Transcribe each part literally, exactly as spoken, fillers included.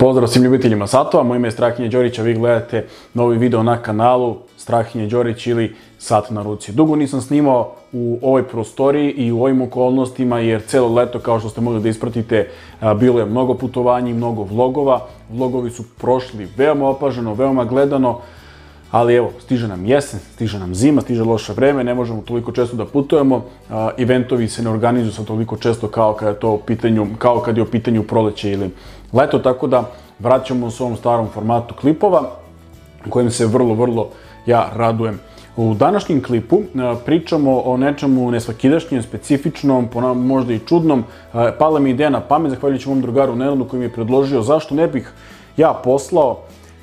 Pozdrav svim ljubiteljima satova, moje ime je Strahinja Đorić, a vi gledate novi video na kanalu Strahinja Đorić ili Sat na ruci. Dugo nisam snimao u ovoj prostoriji i u ovim okolnostima jer celo leto, kao što ste mogli da ispratite, bilo je mnogo putovanja i mnogo vlogova. Vlogovi su prošli veoma opaženo, veoma gledano, ali evo, stiže nam jesen, stiže nam zima, stiže loše vreme, ne možemo toliko često da putujemo, eventovi se ne organizuju sa toliko često kao kad je to u pitanju, kao kad je u pitanju proleće ili leto, tako da vraćamo se u ovom starom formatu klipova, kojim se vrlo, vrlo ja radujem. U današnjem klipu pričamo o nečemu nesvakidašnjem, specifičnom, možda i čudnom. Pala mi ideja na pamet, zahvaljujući mom drugaru Nenadu koji mi je predložio zašto ne bih ja poslao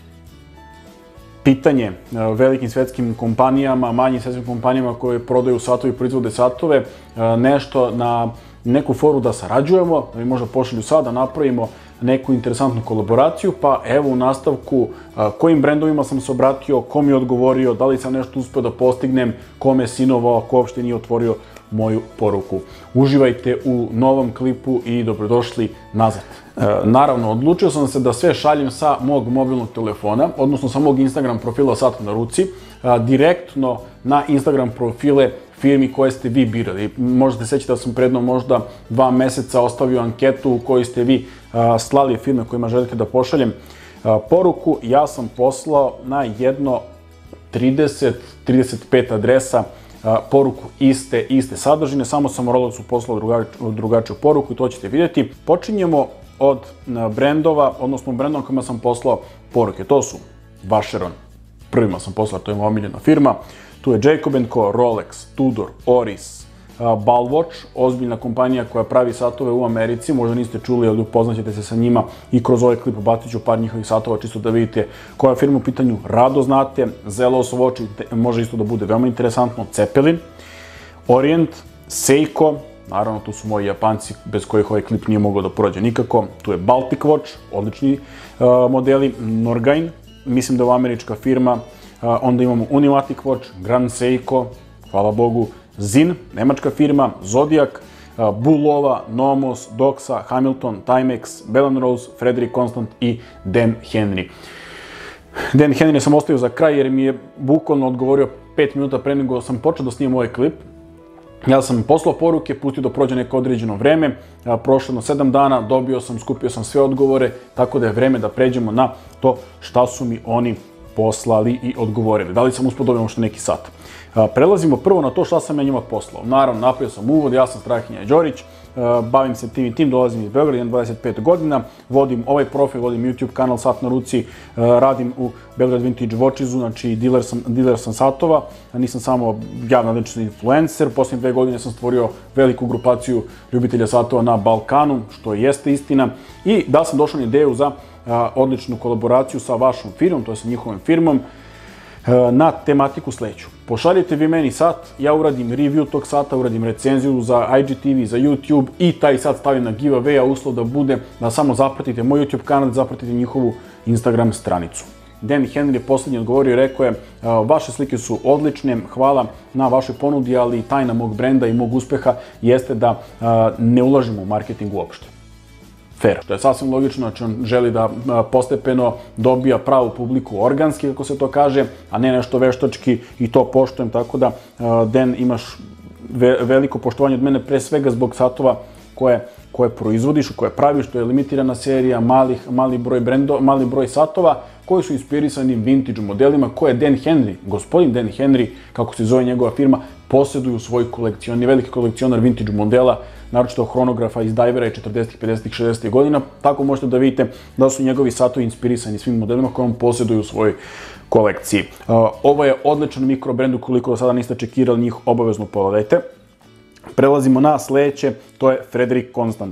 pitanje velikim svetskim kompanijama, manjim svetskim kompanijama koje prodaju satove i proizvode satove, nešto na neku foru da sarađujemo, da mi možda pošalju sad, da napravimo neku interesantnu kolaboraciju, pa evo u nastavku kojim brendovima sam se obratio, ko mi je odgovorio, da li sam nešto uspeo da postignem, ko me sinovao, ko uopšte nije otvorio moju poruku. Uživajte u novom klipu i dobrodošli nazad. Naravno, odlučio sam se da sve šaljem sa mog mobilnog telefona, odnosno sa mog Instagram profila Sat na ruci, direktno na Instagram profile firmi koje ste vi birali. Možda se sećate da sam predno možda dva meseca ostavio anketu u kojoj ste vi slali firme kojima želite da pošaljem poruku. Ja sam poslao na jedno trideset do trideset pet adresa poruku iste, iste sadržine, samo sam moralo da su poslao drugačiju poruku i to ćete vidjeti. Počinjemo od brendova, odnosno brendova kojima sam poslao poruke. To su Vacheron, prvima sam poslao, to je moja omiljena firma. Tu je Jacob and Co, Rolex, Tudor, Oris, Balwatch, ozbiljna kompanija koja pravi satove u Americi, možda niste čuli, ali upoznaćete se sa njima i kroz ovaj klip bacit ću par njihovih satova čisto da vidite koja je firma u pitanju, rado znate. Zelos Watch može isto da bude veoma interesantno, Cepelin, Orient, Seiko, naravno tu su moji Japanci bez kojih ovaj klip nije mogao da prođe nikako, tu je Baltic Watch, odlični modeli, Norgain, mislim da je ovo američka firma, onda imamo Unimatic Watch, Grand Seiko, hvala Bogu, Zin, nemačka firma, Zodiac, Bulova, Nomos, Doxa, Hamilton, Timex, Bell and Rose, Frederick Constant i Dan Henry. Dan Henry sam ostavio za kraj jer mi je bukvalno odgovorio pet minuta pre nego sam počeo da snimam ovaj klip. Ja sam poslao poruke, pustio da prođe neko određeno vreme, prošlo jedno sedam dana, dobio sam, skupio sam sve odgovore, tako da je vreme da pređemo na to šta su mi oni poslali i odgovorili. Da li sam uspio dobijem što neki sat. Prelazimo prvo na to šta sam ja njima poslao. Naravno, napravio sam uvod, ja sam Strahinja Đorić, bavim se tim i tim, dolazim iz Beograda, imam dvadeset pet godina, vodim ovaj profil, vodim YouTube kanal Sat na ruci, radim u Beograd Vintage Watchesu, znači dealer sam, dealer sam satova, nisam samo javna lični influencer, posljednje dve godine sam stvorio veliku grupaciju ljubitelja satova na Balkanu, što jeste istina, i da sam došao na ideju za odličnu kolaboraciju sa vašom firmom, to je sa njihovom firmom, na tematiku sledeću. Pošaljite vi meni sat, ja uradim review tog sata, uradim recenziju za I G T V, za YouTube i taj sat stavim na giveaway, a uslov da bude da samo zapratite moj YouTube kanal, da zapratite njihovu Instagram stranicu. Dan Henry je poslednji odgovorio i rekao je vaše slike su odlične, hvala na vašoj ponudi, ali tajna mog brenda i mog uspeha jeste da ne ulažemo u marketing uopšte. Fair. To je sasvim logično, znači on želi da postepeno dobija pravu publiku organski, kako se to kaže, a ne nešto veštački i to poštujem, tako da Dan imaš veliko poštovanje od mene pre svega zbog satova koje, koje proizvodiš, koje praviš, to je limitirana serija, malih, mali, broj brendo, mali broj satova koji su inspirisani vintage modelima koje Dan Henry, gospodin Dan Henry, kako se zove njegova firma, posjeduju u svoj kolekcion. On je veliki kolekcionar vintage modela, naročito hronografa iz Divera i četrdesetih, pedesetih, šezdesetih godina. Tako možete da vidite da su njegovi satovi inspirisani svim modelima koje on posjeduje u svojoj kolekciji. Ovo je odličan mikrobrend, ukoliko do sada niste čekirali njih, obavezno pogledajte. Prelazimo na sledeće, to je Frederick Constant.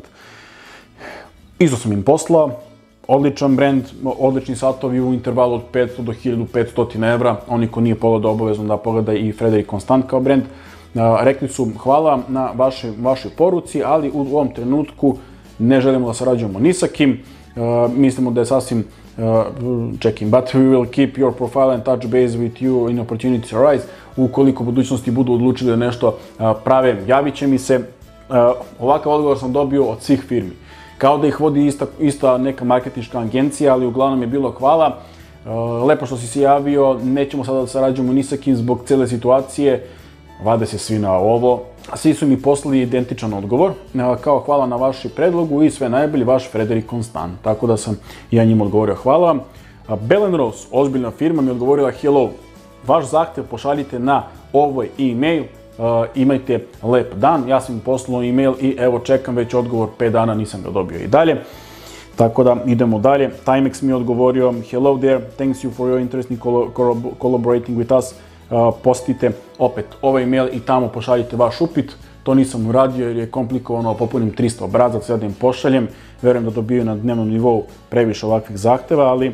Isto sam im poslao, odličan brend, odlični satovi u intervalu od petsto do hiljadu petsto evra. Oni ko nije pogledao, obavezno da pogleda i Frederick Constant kao brend. Rekli su hvala na vašoj poruci, ali u ovom trenutku ne želimo da sarađujemo ni sa kim. Mislimo da je sasvim checking, but we will keep your profile and touch base with you in opportunities arise. Ukoliko u budućnosti budu odlučili da nešto prave, javit će mi se. Ovakav odgovor sam dobio od svih firmi. kao da ih vodi ista, ista neka marketinška agencija, ali uglavnom je bilo hvala. Lepo što si se javio, nećemo sada da sarađujemo ni sa kim zbog cele situacije, vade se svi na ovo. Svi su mi poslali identičan odgovor, kao hvala na vaši predlogu i sve najbolje, vaš Frederik Konstant. Tako da sam ja njima odgovorio hvala. Belen Rose, ozbiljna firma, mi je odgovorila hello, vaš zahtev pošaljite na ovaj e-mail, imajte lep dan. Ja sam im poslao e-mail i evo čekam već odgovor, pet dana nisam ga dobio i dalje. Tako da idemo dalje. Timex mi je odgovorio, hello there, thanks you for your interest in collaborating with us. Posjetite opet ovaj email i tamo pošaljite vaš upit. To nisam uradio jer je komplikovano, popunim trista obrazaca, ja da im pošaljem. Verujem da dobiju na dnevnom nivou previše ovakvih zahteva, ali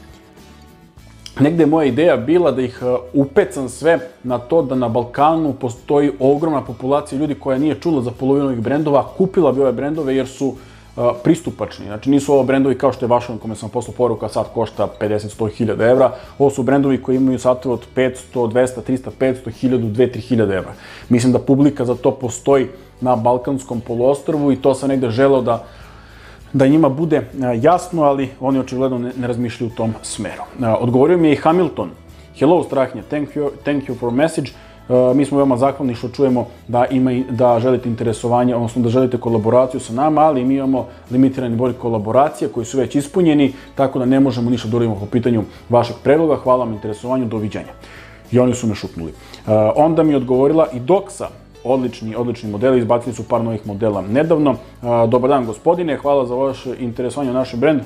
negde je moja ideja bila da ih upecam sve na to da na Balkanu postoji ogromna populacija ljudi koja nije čula za polovinu ovih brendova, kupila bi ove brendove jer su pristupačni. Znači nisu ovo brendovi kao što je Vacheron kome sam poslao poruka, sad košta pedeset do sto hiljada evra. Ovo su brendovi koji imaju satove od petsto, dvesta, trista, petsto, hiljadu, dve do tri hiljade evra. Mislim da publika za to postoji na Balkanskom poluostrvu i to sam negde želeo da da njima bude jasno, ali oni očigledno ne razmišljaju u tom smeru. Odgovorio mi je i Hamilton. Hello, Strahinja, thank you, thank you for message. Mi smo veoma zahvalni što čujemo da, ima, da želite interesovanje, odnosno da želite kolaboraciju sa nama, ali mi imamo limitirani broj kolaboracija koji su već ispunjeni, tako da ne možemo ništa da uradimo po pitanju vašeg predloga. Hvala vam interesovanju, doviđenja. I oni su me šutnuli. Onda mi je odgovorila i Doxa. Odlični, odlični modeli, izbacili su par novih modela nedavno. Dobar dan gospodine, hvala za vaše interesovanje u našem brend.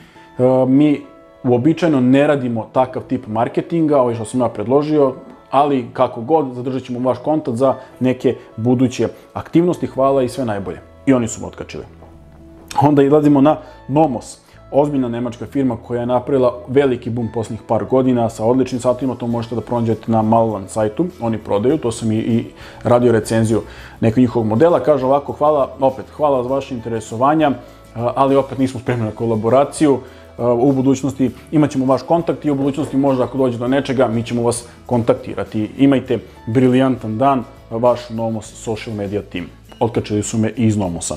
Mi uobičajeno ne radimo takav tip marketinga, ovo što sam ja predložio, ali kako god, zadržat ćemo vaš kontakt za neke buduće aktivnosti. Hvala i sve najbolje. I oni su me otkačili. Onda idemo na Nomos. Ozbiljna nemačka firma koja je napravila veliki boom posljednjih par godina sa odličnim satovima, to možete da pronađete na Maloland sajtu, oni prodaju, to sam i radio recenziju nekog njihovog modela. Kaže ovako, hvala, opet, hvala za vaše interesovanja, ali opet nismo spremni na kolaboraciju. U budućnosti imat ćemo vaš kontakt i u budućnosti možda ako dođe do nečega mi ćemo vas kontaktirati. Imajte briljantan dan, vaš Nomos social media team. Otkačili su me i iz Nomosa.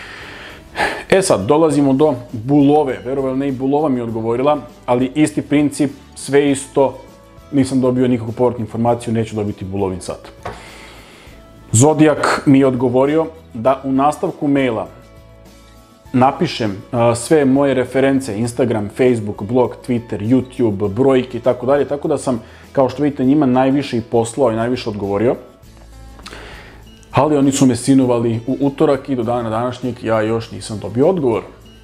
E sad, dolazimo do Bulove. Verovali ne, i Bulova mi je odgovorila, ali isti princip, sve isto, nisam dobio nikakvu povratnu informaciju, neću dobiti Bulovin sat. Zodiak mi je odgovorio da u nastavku maila napišem sve moje reference, Instagram, Facebook, blog, Twitter, YouTube, brojke i tako dalje, tako da sam, kao što vidite, njima najviše i poslao i najviše odgovorio. Ali oni su me sinovali u utorak i do dana današnjeg ja još nisam dobio odgovor.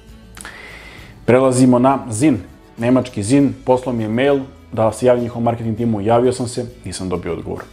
Prelazimo na Zin, nemački Zin, poslao mi je mail da se javim njihovom marketing timu, javio sam se, nisam dobio odgovor.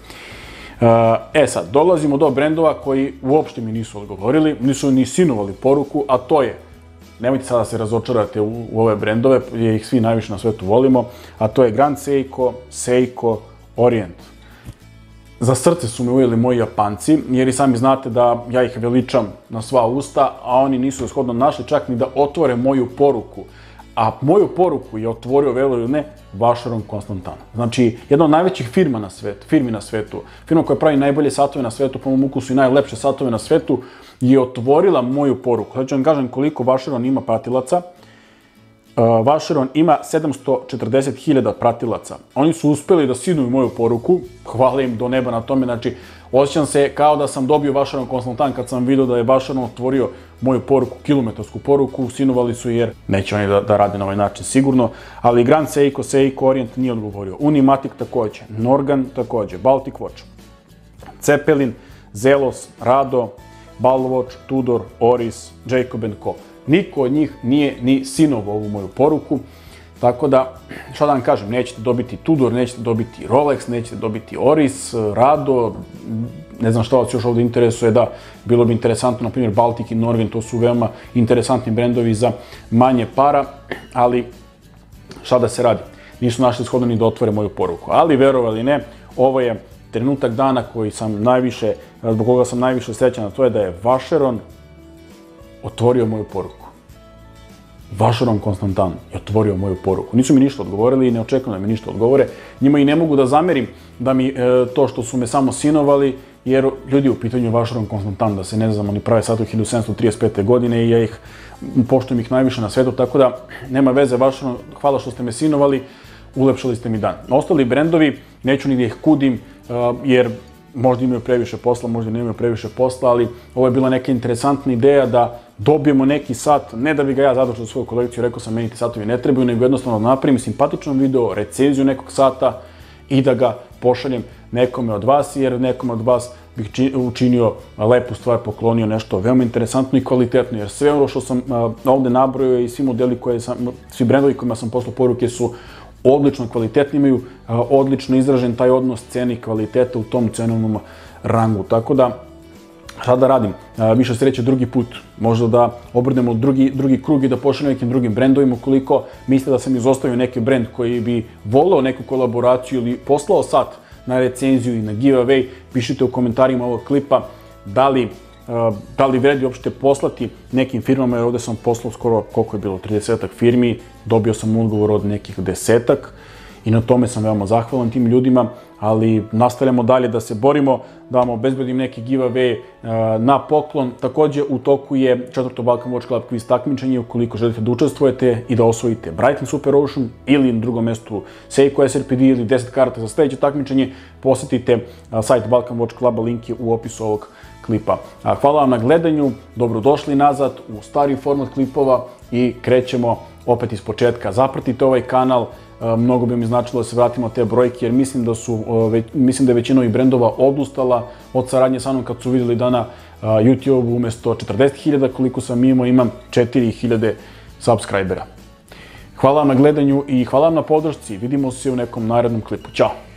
E sad, dolazimo do brendova koji uopšte mi nisu odgovorili, nisu ni sinovali poruku, a to je, nemojte sada da se razočarate u ove brendove, jer ih svi najviše na svetu volimo, a to je Grand Seiko, Seiko, Orient. Za srce su me ujeli moji Japanci, jer i sami znate da ja ih veličam na sva usta, a oni nisu shodno našli čak ni da otvore moju poruku. A moju poruku je otvorio, veruju ili ne, Vacheron Constantin. Znači, jedna od najvećih firma na svetu, firmi na svetu, firma koja pravi najbolje satove na svetu, po mom ukusu i najlepše satove na svetu, je otvorila moju poruku. Znači, vam kažem koliko Vacheron ima pratilaca. Vacheron ima sedamsto četrdeset hiljada pratilaca. Oni su uspeli da sinuju moju poruku, hvala im do neba na tome, znači osjećam se kao da sam dobio Vacheron Constantin kad sam vidio da je Vacheron otvorio moju poruku, kilometarsku poruku, sinovali su jer neće oni da, da rade na ovaj način sigurno, ali Grand Seiko, Seiko, Orient nije odgovorio, Unimatic takođe, Norgan takođe, Baltic Watch, Cepelin, Zelos, Rado, Balwatch, Tudor, Oris, Jacob and Co. Niko od njih nije ni sinovao ovu moju poruku, tako da, šta da vam kažem, nećete dobiti Tudor, nećete dobiti Rolex, nećete dobiti Oris, Rado, ne znam šta vas još ovdje interesuje, da, bilo bi interesantno, na primjer, Baltic i Norgan, to su veoma interesantni brendovi za manje para, ali šta da se radi, nisu našli shodno ni da otvore moju poruku, ali verovali ne, ovo je trenutak dana koji sam najviše, zbog koga sam najviše srećan, a to je da je Vacheron otvorio moju poruku. Vacheron Constantin je otvorio moju poruku. Nisu mi ništa odgovorili i ne očekujem da mi ništa odgovore. Njima i ne mogu da zamerim da mi to što su me samo sinovali, jer ljudi u pitanju Vacheron Constantin, da se ne znamo, oni prave satovi hiljadu sedamsto trideset pete. godine i ja ih poštujem ih najviše na svetu, tako da nema veze, Vacheron, hvala što ste me sinovali, ulepšali ste mi dan. Ostali brendovi, neću ni da ih kudim, jer možda imaju previše posla, možda nemaju previše posla, ali ovo je bila neka interesantna ideja da dobijemo neki sat, ne da bi ga ja zadržao za svoju kolekciju, rekao sam meni ti satovi ne trebaju, nego jednostavno da napravim simpatičan video, recenziju nekog sata i da ga pošaljem nekome od vas, jer nekome od vas bih učinio lepu stvar, poklonio nešto veoma interesantno i kvalitetno, jer sve ono što sam ovde nabrojao i svi modeli koje sam, svi brendovi kojima sam poslao poruke su odlično kvalitetni, imaju odlično izražen taj odnos cene i kvaliteta u tom cenovnom rangu. Tako da, šta da radim? Više sreće drugi put. Možda da obrnemo drugi, drugi krug i da pošaljem nekim drugim brendovima. Ukoliko mislite da sam izostavio neki brend koji bi voleo neku kolaboraciju ili poslao sat na recenziju i na giveaway, pišite u komentarima ovog klipa da li da li vredi uopšte poslati nekim firmama, jer ovde sam poslao skoro, koliko je bilo, tridesetak firmi, dobio sam odgovor od nekih desetak i na tome sam veoma zahvalan tim ljudima, ali nastavljamo dalje da se borimo, da vam obezbedim neki giveaway na poklon. Takođe, u toku je četvrto Balkan Watch Club quiz takmičenje, ukoliko želite da učestvujete i da osvojite Breitling Super Ocean ili na drugom mestu Seiko S R P D ili deset karata za sledeće takmičenje, posetite sajt Balkan Watch Cluba, link je u opisu ovog klipa. Hvala vam na gledanju, dobrodošli nazad u stari format klipova i krećemo opet iz početka. Zapratite ovaj kanal, mnogo bi mi značilo da se vratimo te brojke, jer mislim da su, mislim da je većina ovih brendova odustala od saradnje sa mnom kad su vidjeli da na YouTube umesto četrdeset hiljada koliko sam imao, imam četiri hiljade subscribera. Hvala vam na gledanju i hvala vam na podršci. Vidimo se u nekom narednom klipu. Ćao!